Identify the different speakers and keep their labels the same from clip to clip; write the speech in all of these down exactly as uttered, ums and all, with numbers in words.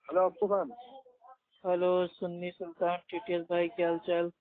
Speaker 1: Hello Appu Khan.
Speaker 2: Hello Sunni Sultan TTS भाई, क्या हाल चाल।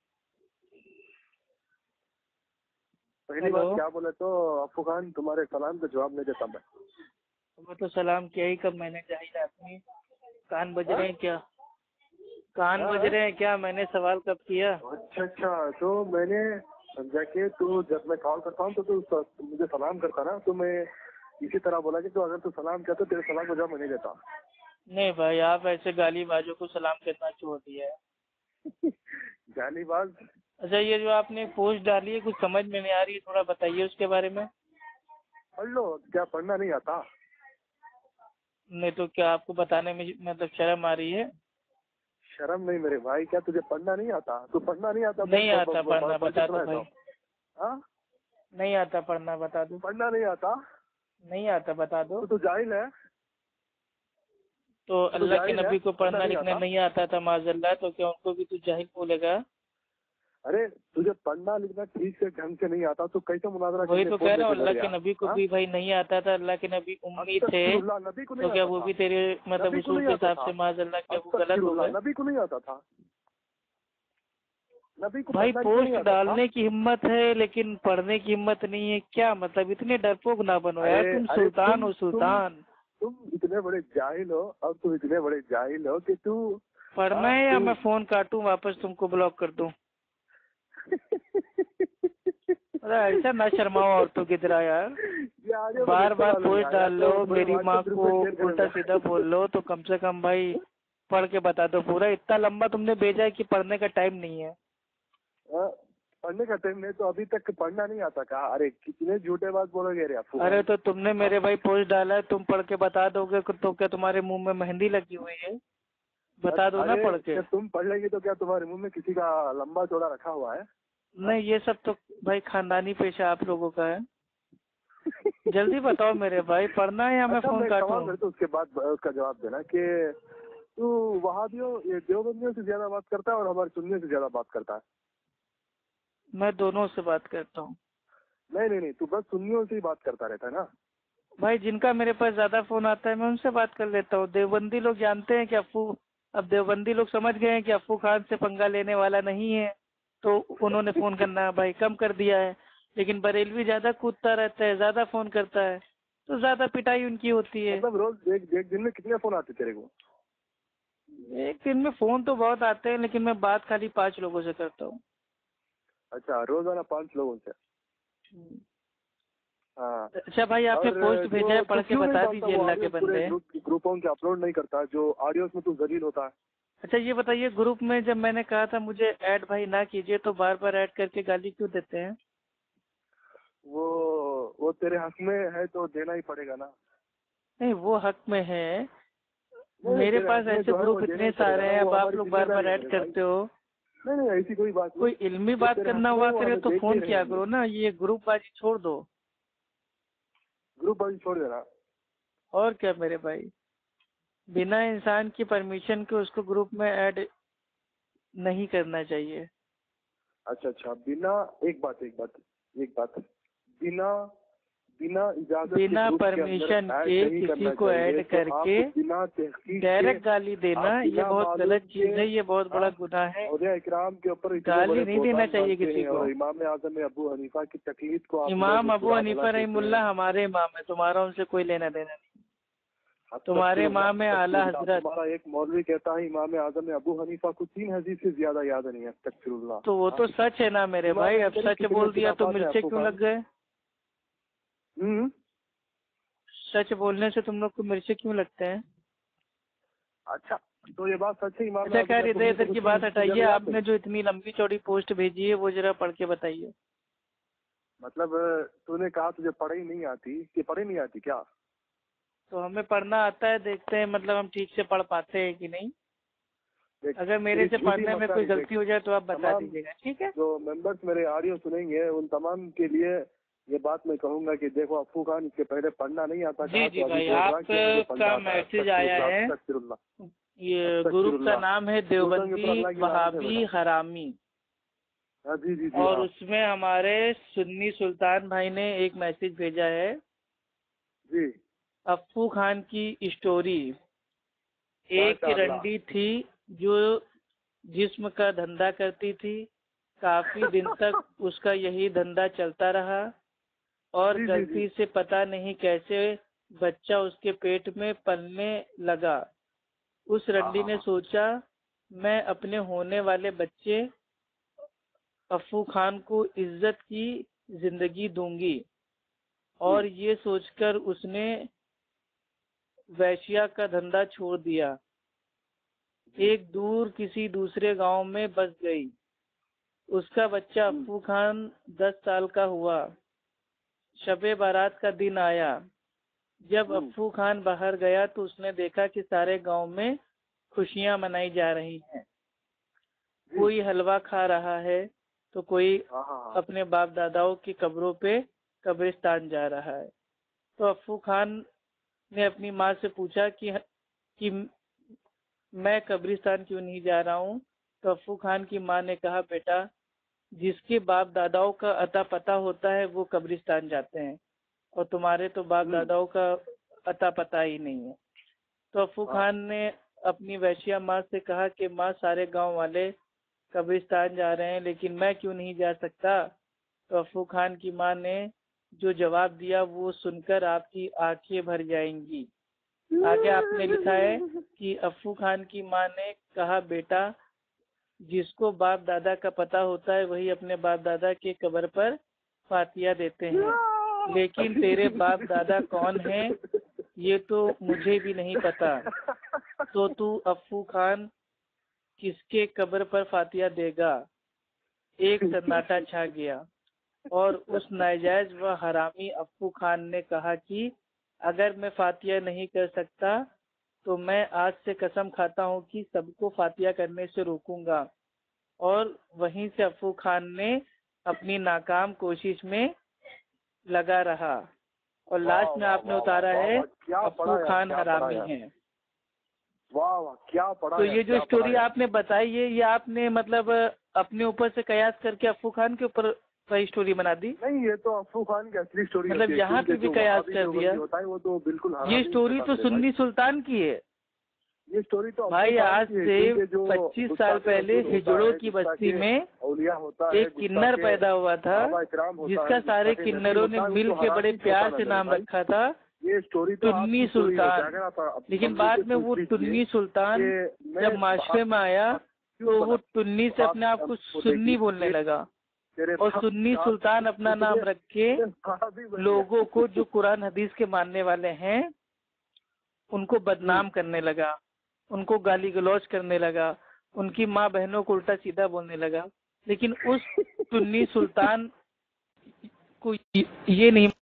Speaker 1: पहली
Speaker 2: हेलो।
Speaker 1: बात क्या बोले तो अप्पू खान, तुम्हारे सलाम का जवाब नहीं देता मैं।
Speaker 2: मैं तो सलाम किया ही कब मैंने, जाहिल आदमी। कान बज
Speaker 1: हाँ?
Speaker 2: रहे हैं क्या? कान
Speaker 1: हाँ,
Speaker 2: बज
Speaker 1: हाँ?
Speaker 2: रहे हैं क्या? मैंने सवाल कब किया?
Speaker 1: अच्छा अच्छा, तो मैंने समझा कि तू जब मैं कॉल करता हूँ तो तू स- मुझे सलाम करता ना, तो मैं इसी तरह बोला कि तू अगर तू सलाम किया तो तेरे सलाम का जवाब मैं नहीं देता।
Speaker 2: नहीं भाई, आप ऐसे गाली बाजों को सलाम करना छोड़ दिया है।
Speaker 1: जालीबाज।
Speaker 2: अच्छा, ये जो आपने पोस्ट डाली है कुछ समझ में नहीं आ रही है, थोड़ा बताइए उसके बारे में।
Speaker 1: पढ़ लो, क्या पढ़ना नहीं आता?
Speaker 2: नहीं तो क्या आपको बताने में मतलब शर्म आ रही है?
Speaker 1: शर्म नहीं मेरे भाई, क्या तुझे पढ़ना नहीं आता? तू पढ़ना नहीं आता बोल
Speaker 2: नहीं
Speaker 1: ब-
Speaker 2: आता
Speaker 1: ब- ब-
Speaker 2: पढ़ना,
Speaker 1: पढ़ के
Speaker 2: बता दो
Speaker 1: सुनाए तो।
Speaker 2: भाई।
Speaker 1: हाँ?
Speaker 2: नहीं आता पढ़ना, बता दो।
Speaker 1: पढ़ना नहीं आता
Speaker 2: नहीं आता, बता दो।
Speaker 1: तो तू जाहिल है।
Speaker 2: तो
Speaker 1: तो तू
Speaker 2: अल्लाह के
Speaker 1: जाहिल है,
Speaker 2: नबी को
Speaker 1: पढ़ना
Speaker 2: पढ़ना
Speaker 1: नहीं
Speaker 2: लिखना
Speaker 1: आता।
Speaker 2: नहीं आता था माज़अल्लाह, तो क्या उनको भी तू जाहिल बोलेगा?
Speaker 1: अरे तुझे पढ़ना लिखना ठीक से ढंग से नहीं आता तो कैसे मुनाजरा
Speaker 2: वही
Speaker 1: करने
Speaker 2: तो
Speaker 1: फोन
Speaker 2: कह
Speaker 1: में
Speaker 2: रहा हूँ, अल्लाह
Speaker 1: गुजर
Speaker 2: के
Speaker 1: गया?
Speaker 2: नबी को
Speaker 1: हाँ?
Speaker 2: भी भाई नहीं आता था। अल्लाह के नबी उम्मी थे,
Speaker 1: अस्तगफिरुल्लाह, नबी को नहीं
Speaker 2: तो क्या
Speaker 1: आता
Speaker 2: वो
Speaker 1: था।
Speaker 2: भी तेरे मतलब
Speaker 1: नबी को
Speaker 2: उसूल
Speaker 1: नहीं
Speaker 2: के
Speaker 1: आता
Speaker 2: हिसाब
Speaker 1: था।
Speaker 2: से माज़अल्लाह क्या वो गलत हो
Speaker 1: अस्तगफिरुल्लाह,
Speaker 2: गए?
Speaker 1: नबी को नहीं आता था। नबी को
Speaker 2: भाई
Speaker 1: पढ़ना लिखना नहीं
Speaker 2: पोस्ट
Speaker 1: आता था।
Speaker 2: डालने की हिम्मत है लेकिन पढ़ने की हिम्मत नहीं है, क्या मतलब? इतने डरपोक ना बनो यार,
Speaker 1: अरे
Speaker 2: तुम
Speaker 1: अरे
Speaker 2: सुल्तान
Speaker 1: तुम
Speaker 2: हो
Speaker 1: तुम
Speaker 2: सुल्तान।
Speaker 1: तुम इतने बड़े जाहिल हो, और तुम इतने बड़े जाहिल हो कि तू।
Speaker 2: पढ़ना
Speaker 1: हाँ
Speaker 2: है या
Speaker 1: तू।
Speaker 2: मैं फोन काटूं वापस तुमको ब्लॉक कर दूं? अरे ऐसा ना शर्माओ औरतों की तरह यार।
Speaker 1: ये आगे मैं
Speaker 2: बार
Speaker 1: भेजता
Speaker 2: बार
Speaker 1: डालूंगा
Speaker 2: पोस्ट डाल
Speaker 1: या
Speaker 2: लो,
Speaker 1: तो मैं
Speaker 2: मेरी माँ
Speaker 1: व्हाट्सएप ग्रुप
Speaker 2: को
Speaker 1: में शेयर
Speaker 2: उल्टा
Speaker 1: करूंगा।
Speaker 2: सीधा बोल लो, तो कम से कम भाई पढ़ के बता दो पूरा। इतना लंबा तुमने भेजा है कि पढ़ने का टाइम नहीं है।
Speaker 1: हाँ, पढ़ने का टाइम नहीं तो अभी तक पढ़ना नहीं आता कहा? अरे कितने झूठे बात बोलोगे रे अप्पू
Speaker 2: अरे
Speaker 1: खान।
Speaker 2: तो तुमने
Speaker 1: हाँ?
Speaker 2: मेरे भाई पोस्ट डाला है, तुम पढ़ के बता दोगे तो क्या तुम्हारे मुंह में मेहंदी लगी हुई है? बता दो ना
Speaker 1: अरे
Speaker 2: पढ़ के।
Speaker 1: क्या तुम पढ़ लेगी तो क्या तुम्हारे मुंह में किसी का लंबा चौड़ा रखा हुआ है? हाँ?
Speaker 2: नहीं, ये सब तो भाई खानदानी पेशा आप लोगों का है। जल्दी बताओ मेरे भाई, पढ़ना है या मैं
Speaker 1: अच्छा,
Speaker 2: फोन
Speaker 1: मैं एक
Speaker 2: काटूं?
Speaker 1: सवाल करता हूँ, उसके बाद उसका जवाब देना कि तू वहाबियों ये देवबंदियों से ज्यादा बात करता है और हमारे सुन्नियों से ज्यादा बात करता है?
Speaker 2: मैं दोनों से बात करता हूँ।
Speaker 1: नहीं नहीं नहीं, तू बस सुन्नियों से ही बात करता रहता है ना।
Speaker 2: भाई जिनका मेरे पास ज्यादा फोन आता है मैं उनसे बात कर लेता हूँ। देवबंदी लोग जानते हैं कि अफ्फू, अब देवबंदी लोग समझ गए हैं कि अफ्फू खान से पंगा लेने वाला नहीं है, तो उन्होंने फोन करना भाई कम कर दिया है। लेकिन बरेलवी ज्यादा कूदता रहता है, ज्यादा फोन करता है, तो ज्यादा पिटाई उनकी होती है।
Speaker 1: मतलब रोज एक एक दिन में कितने फोन आते तेरे को?
Speaker 2: एक दिन में फोन तो बहुत आते हैं लेकिन मैं बात खाली पांच लोगों से करता हूँ।
Speaker 1: अच्छा, रोजाना पांच लोगों से? हाँ।
Speaker 2: अच्छा भाई, आपने
Speaker 1: और
Speaker 2: पोस्ट भेजा है,
Speaker 1: जो
Speaker 2: पढ़
Speaker 1: तू
Speaker 2: के
Speaker 1: क्यों नहीं
Speaker 2: बता
Speaker 1: डालता
Speaker 2: दीजिए
Speaker 1: वो
Speaker 2: अल्लाह के
Speaker 1: ऑडियोज पूरे
Speaker 2: बंदे।
Speaker 1: ग्रुप ग्रुपों के अपलोड नहीं करता जो ऑडियोज में तू जलील होता है?
Speaker 2: अच्छा ये बताइए, ग्रुप में जब मैंने कहा था मुझे ऐड भाई ना कीजिए, तो बार बार ऐड करके गाली क्यों देते हैं?
Speaker 1: वो वो तेरे हक में है तो देना ही पड़ेगा ना।
Speaker 2: नहीं, वो हक में है।
Speaker 1: नहीं नहीं,
Speaker 2: मेरे
Speaker 1: तेरे
Speaker 2: पास
Speaker 1: हक में
Speaker 2: ऐसे
Speaker 1: जो है वो
Speaker 2: ग्रुप
Speaker 1: देना
Speaker 2: इतने
Speaker 1: ही पड़ेगा
Speaker 2: सारे
Speaker 1: ना,
Speaker 2: हैं,
Speaker 1: वो
Speaker 2: अब आप
Speaker 1: हमारी
Speaker 2: लोग बार
Speaker 1: जिम्मेदारी
Speaker 2: बार
Speaker 1: है
Speaker 2: ऐड
Speaker 1: मेरे भाई।
Speaker 2: करते हो।
Speaker 1: नहीं नहीं, ऐसी कोई बात नहीं।
Speaker 2: कोई इल्मी
Speaker 1: जो
Speaker 2: बात
Speaker 1: तेरे हक
Speaker 2: करना
Speaker 1: में है
Speaker 2: हुआ
Speaker 1: वो
Speaker 2: करे
Speaker 1: हमें
Speaker 2: तो
Speaker 1: देते ही
Speaker 2: फोन किया
Speaker 1: रहेंगे।
Speaker 2: करो ना, ये ग्रुप बाजी छोड़ दो।
Speaker 1: ग्रुप बाजी छोड़ देना।
Speaker 2: और क्या मेरे भाई, बिना इंसान की परमिशन के उसको ग्रुप में ऐड नहीं करना चाहिए।
Speaker 1: अच्छा अच्छा, बिना एक बात एक बात एक बात बिना बिना इजाजत के
Speaker 2: बिना
Speaker 1: ग्रुप के अंदर
Speaker 2: परमिशन
Speaker 1: ऐड
Speaker 2: के
Speaker 1: नहीं
Speaker 2: किसी
Speaker 1: करना
Speaker 2: को
Speaker 1: चाहिए,
Speaker 2: ऐड
Speaker 1: तो आप
Speaker 2: करके
Speaker 1: बिना तहकीक के,
Speaker 2: डायरेक्ट गाली देना,
Speaker 1: आप
Speaker 2: ये
Speaker 1: बिना
Speaker 2: बहुत
Speaker 1: मालूम
Speaker 2: गलत
Speaker 1: के,
Speaker 2: चीज है, ये बहुत बड़ा
Speaker 1: हाँ,
Speaker 2: गुनाह है।
Speaker 1: औलिया इकराम के ऊपर इतने
Speaker 2: गाली
Speaker 1: बड़े
Speaker 2: नहीं देना
Speaker 1: बोहतान
Speaker 2: चाहिए
Speaker 1: बांधते
Speaker 2: किसी
Speaker 1: हैं
Speaker 2: को।
Speaker 1: और इमाम आजम अबू हनीफा की तकलीद को आप लोग
Speaker 2: इमाम अबू
Speaker 1: बुरा भला
Speaker 2: हनीफा
Speaker 1: कहते हैं।
Speaker 2: रहीमुल्लाह हमारे इमाम है, तुम्हारा उनसे कोई लेना देना नहीं। तुम्हारे
Speaker 1: अस्तगफिरुल्लाह,
Speaker 2: इमाम है आला
Speaker 1: अस्तगफिरुल्लाह।
Speaker 2: हजरत।
Speaker 1: तुम्हारा एक मौलवी कहता है इमाम आजम अबू हनीफा को तीन हदीस से ज्यादा याद नहीं है। अस्तगफिरुल्लाह।
Speaker 2: तो वो
Speaker 1: हाँ?
Speaker 2: तो सच है ना मेरे
Speaker 1: इमाम
Speaker 2: भाई, अब
Speaker 1: अंकरी
Speaker 2: सच
Speaker 1: कितने
Speaker 2: बोल दिया तो
Speaker 1: खिलाफात है
Speaker 2: मिर्चे
Speaker 1: आपको
Speaker 2: क्यों
Speaker 1: खान?
Speaker 2: लग गए?
Speaker 1: हम्म।
Speaker 2: सच बोलने से तुम लोग को मिर्चे क्यों लगते हैं?
Speaker 1: अच्छा, तो ये बात सच है, इमाम
Speaker 2: अच्छा
Speaker 1: आजम
Speaker 2: खैर,
Speaker 1: अबू
Speaker 2: इधर
Speaker 1: हनीफा
Speaker 2: इधर
Speaker 1: को
Speaker 2: की
Speaker 1: तीन
Speaker 2: बात
Speaker 1: हदीस से
Speaker 2: हटाइए।
Speaker 1: ज्यादा याद
Speaker 2: आपने
Speaker 1: नहीं?
Speaker 2: जो इतनी लंबी चौड़ी पोस्ट भेजी है वो जरा पढ़ के बताइए।
Speaker 1: मतलब तूने कहा तुझे पढ़ाई नहीं आती, कि पढ़ाई नहीं आती क्या?
Speaker 2: तो हमें पढ़ना आता है, देखते हैं मतलब हम ठीक से पढ़ पाते हैं कि नहीं।
Speaker 1: देख,
Speaker 2: अगर मेरे
Speaker 1: तेरी
Speaker 2: से
Speaker 1: झूठी
Speaker 2: पढ़ने में कोई
Speaker 1: मक्कारी देख।
Speaker 2: गलती हो जाए तो आप बता
Speaker 1: तमाम
Speaker 2: दीजिएगा, ठीक है?
Speaker 1: जो मेंबर्स मेरे ऑडियो सुनेंगे उन तमाम के लिए ये बात मैं कहूंगा कि देखो अप्पू खान इसके पहले पढ़ना नहीं आता
Speaker 2: जी
Speaker 1: कहा,
Speaker 2: जी
Speaker 1: तो अभी
Speaker 2: भाई,
Speaker 1: बोल रहा है कि मुझे पढ़ना
Speaker 2: आपका
Speaker 1: आता है।
Speaker 2: मैसेज आया
Speaker 1: अस्तगफिरुल्लाह,
Speaker 2: है।
Speaker 1: अस्तगफिरुल्लाह,
Speaker 2: ये ग्रुप का
Speaker 1: अस्तगफिरुल्लाह।
Speaker 2: नाम है
Speaker 1: मुर्दों के ऊपर
Speaker 2: देवबंदी
Speaker 1: अल्लाह की लानत है
Speaker 2: वहाबी
Speaker 1: बेटा।
Speaker 2: हरामी,
Speaker 1: हाँ जी जी जी,
Speaker 2: और
Speaker 1: हाँ
Speaker 2: उसमें हमारे सुन्नी सुल्तान भाई ने एक मैसेज भेजा है,
Speaker 1: जी।
Speaker 2: अफ्फू खान की स्टोरी एक
Speaker 1: माशाअल्लाह।
Speaker 2: रंडी थी जो जिस्म का धंधा करती थी। काफी दिन तक उसका यही धंधा चलता रहा और
Speaker 1: जी, जी,
Speaker 2: गलती
Speaker 1: जी।
Speaker 2: से पता नहीं कैसे बच्चा उसके पेट में पलने लगा। उस
Speaker 1: हाँ,
Speaker 2: रंडी
Speaker 1: हाँ,
Speaker 2: ने
Speaker 1: हाँ।
Speaker 2: सोचा मैं अपने होने वाले बच्चे अफ्फू खान को इज्जत की जिंदगी दूंगी, और ये सोचकर उसने वैश्या का धंधा छोड़ दिया। एक दूर किसी दूसरे गांव में बस गई। उसका बच्चा अफ्फू खान दस साल का हुआ। शबे बारात का दिन आया। जब अफ्फू खान बाहर गया तो उसने देखा कि सारे गांव में खुशियां मनाई जा रही हैं। कोई हलवा खा रहा है तो कोई
Speaker 1: हाँ, हाँ, हाँ।
Speaker 2: अपने बाप दादाओं की कब्रों पे कब्रिस्तान जा रहा है। तो अफ्फू खान ने अपनी माँ से पूछा कि कि मैं कब्रिस्तान क्यों नहीं जा रहा हूँ। तो अफ्फू खान की माँ ने कहा, बेटा, जिसके बाप दादाओं का अता पता होता है वो कब्रिस्तान जाते हैं, और तुम्हारे तो बाप दादाओं का अता पता ही नहीं है। तो अफ्फू खान ने अपनी वैश्या माँ से कहा कि माँ, सारे गांव वाले कब्रिस्तान जा रहे हैं लेकिन मैं क्यों नहीं जा सकता। तो अफ्फू खान की माँ ने जो जवाब दिया वो सुनकर आपकी आंखें भर जाएंगी। आगे आपने लिखा है कि अफ्फू खान की माँ ने कहा, बेटा, जिसको बाप दादा का पता होता है वही अपने बाप दादा के कब्र पर फातिया देते हैं, लेकिन तेरे बाप दादा कौन हैं ये तो मुझे भी नहीं पता। तो तू अफ्फू खान किसके कब्र पर फातिया देगा। एक सन्नाटा छा गया और उस नाजायज व हरामी अफ्फू खान ने कहा कि अगर मैं फातिया नहीं कर सकता तो मैं आज से कसम खाता हूँ कि सबको फातिया करने से रोकूंगा। और वहीं से अफ्फू खान ने अपनी नाकाम कोशिश में लगा रहा और लास्ट में आपने उतारा है अफ्फू खान हरामी है।
Speaker 1: वाह वाह, क्या पढ़ा।
Speaker 2: तो ये जो स्टोरी आपने बताई है ये आपने मतलब अपने ऊपर से कयास करके अफ्फू खान के ऊपर वही स्टोरी बना दी?
Speaker 1: नहीं, ये तो अफ्फू खान की असली स्टोरी
Speaker 2: मतलब यहाँ पे भी कयास कर दिया।
Speaker 1: होता है वो तो बिल्कुल
Speaker 2: ये स्टोरी तो सुन्नी सुल्तान की है।
Speaker 1: ये स्टोरी तो
Speaker 2: भाई आज से पच्चीस साल पहले हिजड़ों की बस्ती में एक किन्नर पैदा हुआ था जिसका सारे किन्नरों ने मिल के बड़े प्यार से नाम रखा था
Speaker 1: ये स्टोरी
Speaker 2: टुन्नी सुल्तान। लेकिन बाद में वो टुन्नी सुल्तान जब माशरे में आया तो वो टुन्नी से अपने आप को सुन्नी बोलने लगा और सुन्नी सुल्तान अपना नाम रख के लोगों को जो कुरान हदीस के मानने वाले हैं उनको बदनाम करने लगा, उनको गाली गलौज करने लगा, उनकी माँ बहनों को उल्टा सीधा बोलने लगा। लेकिन उस टुन्नी सुल्तान को ये नहीं